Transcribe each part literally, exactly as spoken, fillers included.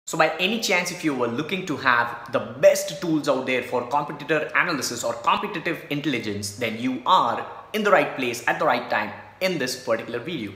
So by any chance, if you were looking to have the best tools out there for competitor analysis or competitive intelligence, then you are in the right place at the right time in this particular video.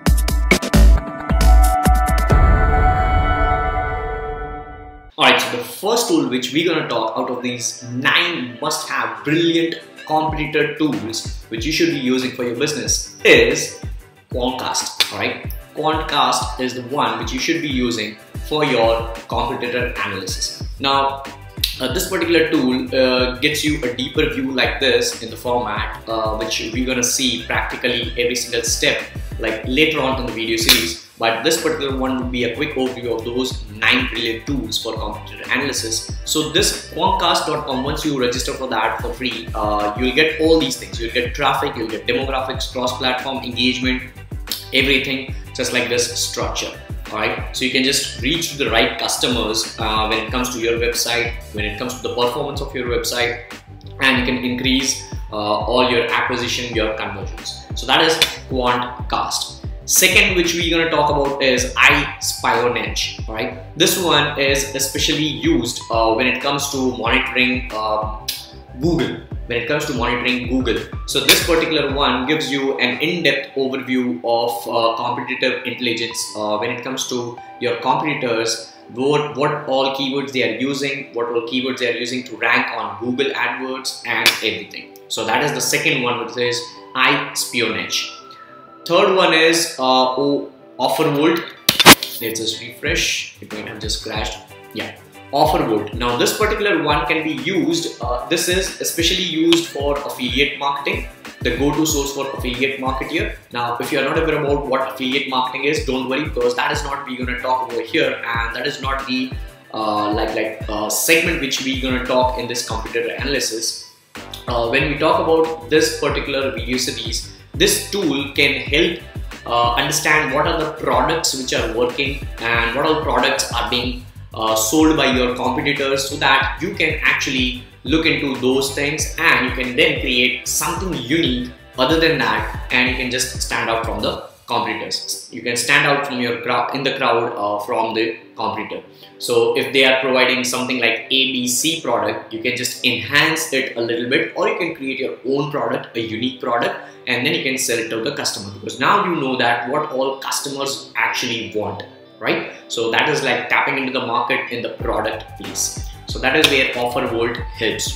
Alright, so the first tool which we're going to talk out of these nine must-have brilliant competitor tools which you should be using for your business is Quantcast. Alright, Quantcast is the one which you should be using for your competitor analysis. Now, uh, this particular tool uh, gets you a deeper view like this in the format, uh, which we're gonna see practically every single step like later on in the video series. But this particular one will be a quick overview of those nine brilliant tools for competitor analysis. So this Quantcast dot com, once you register for that for free, uh, you'll get all these things. You'll get traffic, you'll get demographics, cross-platform engagement, everything just like this structure. Alright, so you can just reach the right customers uh, when it comes to your website, when it comes to the performance of your website, and you can increase uh, all your acquisition, your conversions. So that is Quantcast. Second, which we're going to talk about is iSpionage. Alright, this one is especially used uh, when it comes to monitoring uh, Google. When it comes to monitoring Google. So this particular one gives you an in-depth overview of uh, competitive intelligence uh, when it comes to your competitors, what, what all keywords they are using, what all keywords they are using to rank on Google AdWords and everything. So that is the second one, which is iSpionage. Third one is uh, oh, OfferVolt. Let's just refresh. It might have just crashed. Yeah. OfferVolt. Now this particular one can be used, uh, this is especially used for affiliate marketing, the go-to source for affiliate marketer. Now if you are not aware about what affiliate marketing is, don't worry, because that is not we're going to talk over here, and that is not the uh, like like uh, segment which we're going to talk in this competitor analysis. Uh, when we talk about this particular video series, this tool can help uh, understand what are the products which are working and what all products are being Uh, sold by your competitors, so that you can actually look into those things and you can then create something unique other than that, and you can just stand out from the competitors. You can stand out from your crowd in the crowd uh, from the competitor. So if they are providing something like A B C product, you can just enhance it a little bit, or you can create your own product, a unique product, and then you can sell it to the customer, because now you know that what all customers actually want. Right? So that is like tapping into the market in the product piece. So that is where OfferVolt helps.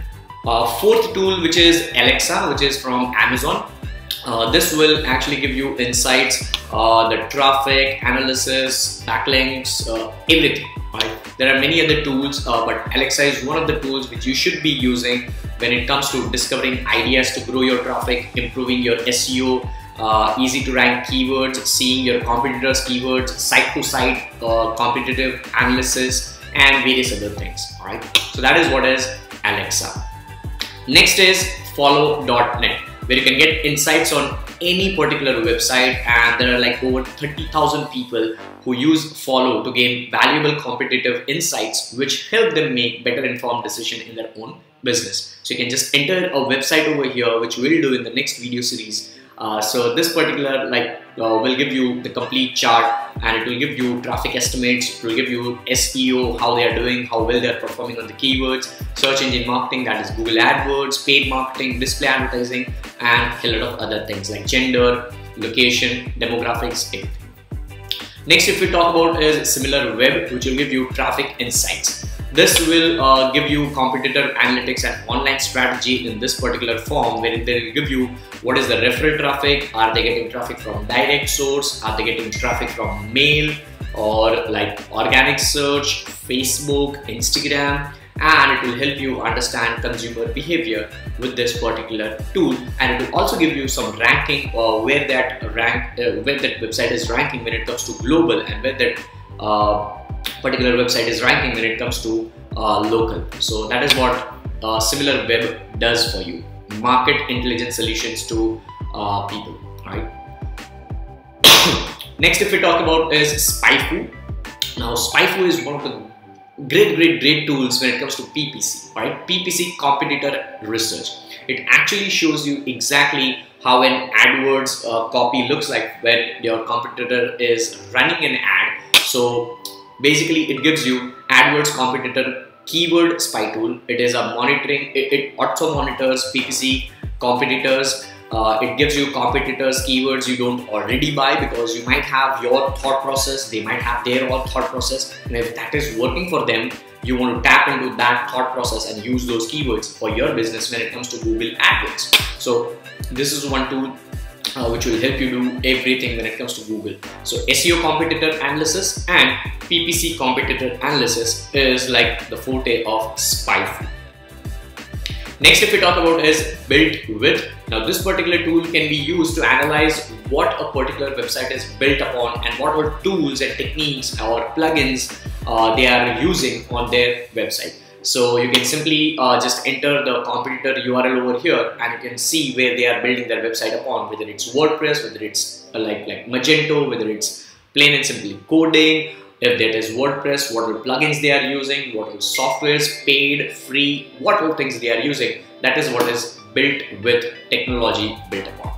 Uh, fourth tool, which is Alexa, which is from Amazon. Uh, this will actually give you insights, uh, the traffic, analysis, backlinks, uh, everything. Right? There are many other tools, uh, but Alexa is one of the tools which you should be using when it comes to discovering ideas to grow your traffic, improving your S E O, Uh, easy to rank keywords, seeing your competitors' keywords, site-to-site uh, competitive analysis, and various other things. Alright, so that is what is Alexa. Next is follow dot net, where you can get insights on any particular website, and there are like over thirty thousand people who use Follow to gain valuable competitive insights which help them make better informed decisions in their own business. So you can just enter a website over here, which we'll do in the next video series. Uh, so this particular like uh, will give you the complete chart, and it will give you traffic estimates, it will give you S E O, how they are doing, how well they are performing on the keywords, search engine marketing, that is Google AdWords, paid marketing, display advertising, and a lot of other things like gender, location, demographics, everything. Next, if we talk about is SimilarWeb, which will give you traffic insights. This will uh, give you competitor analytics and online strategy in this particular form, where they will give you what is the referral traffic, are they getting traffic from direct source, are they getting traffic from mail, or like organic search, Facebook, Instagram, and it will help you understand consumer behavior with this particular tool, and it will also give you some ranking or uh, where that rank, uh, where that website is ranking when it comes to global, and where that uh, particular website is ranking when it comes to uh, local. So that is what uh, SimilarWeb does for you. Market intelligence solutions to uh, people. Right. Next, if we talk about is SpyFu. Now SpyFu is one of the great, great, great tools when it comes to P P C. Right? P P C, competitor research. It actually shows you exactly how an AdWords uh, copy looks like when your competitor is running an ad. So Basically, it gives you AdWords competitor keyword spy tool. It is a monitoring, it, it auto monitors P P C competitors. Uh, it gives you competitors keywords you don't already buy, because you might have your thought process, they might have their own thought process, and if that is working for them, you want to tap into that thought process and use those keywords for your business when it comes to Google AdWords. So this is one tool uh, which will help you do everything when it comes to Google. So S E O competitor analysis and P P C competitor analysis is like the forte of SpyFu. Next, if we talk about is built with. Now this particular tool can be used to analyze what a particular website is built upon and what are tools and techniques or plugins uh, they are using on their website. So you can simply uh, just enter the competitor U R L over here and you can see where they are building their website upon, whether it's WordPress, whether it's uh, like, like Magento, whether it's plain and simply coding. If that is WordPress, what are plugins they are using, what are softwares, paid, free, what all things they are using. That is what is built with technology built upon.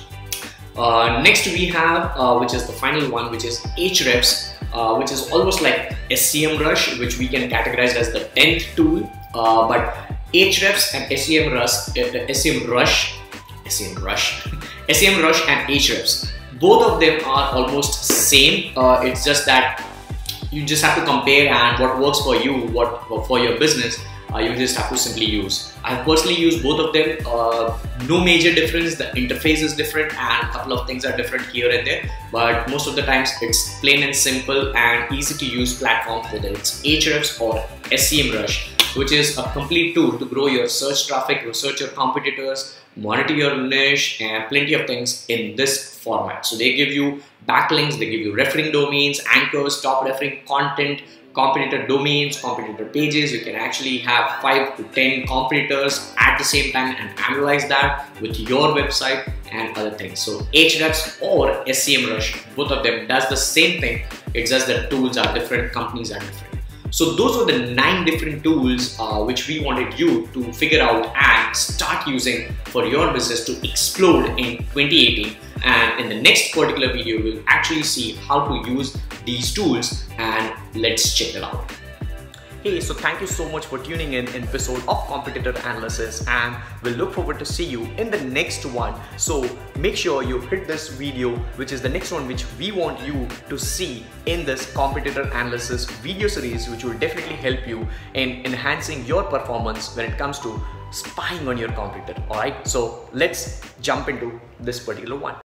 Uh, next we have, uh, which is the final one, which is Ahrefs, uh, which is almost like SEMrush, which we can categorize as the tenth tool. Uh, but Ahrefs and SEMrush, uh, SEMrush, SEMrush, SEMrush and Ahrefs, both of them are almost same. Uh, it's just that you just have to compare, and what works for you, what for your business, uh, you just have to simply use. I have personally used both of them. Uh, no major difference. The interface is different and a couple of things are different here and there, but most of the times it's plain and simple and easy to use platform, whether it's Ahrefs or SEMrush, which is a complete tool to grow your search traffic, research your competitors, monitor your niche, and plenty of things in this format. So they give you backlinks, they give you referring domains, anchors, top referring content, competitor domains, competitor pages. You can actually have five to ten competitors at the same time and analyze that with your website and other things. So Ahrefs or SEMrush, both of them does the same thing. It's just that tools are different, companies are different. So those were the nine different tools uh, which we wanted you to figure out and start using for your business to explode in twenty eighteen. And in the next particular video, we'll actually see how to use these tools, and let's check it out. Hey, so thank you so much for tuning in in episode of Competitor Analysis, and we'll look forward to see you in the next one. So make sure you hit this video, which is the next one which we want you to see in this Competitor Analysis video series, which will definitely help you in enhancing your performance when it comes to spying on your competitor. Alright, so let's jump into this particular one.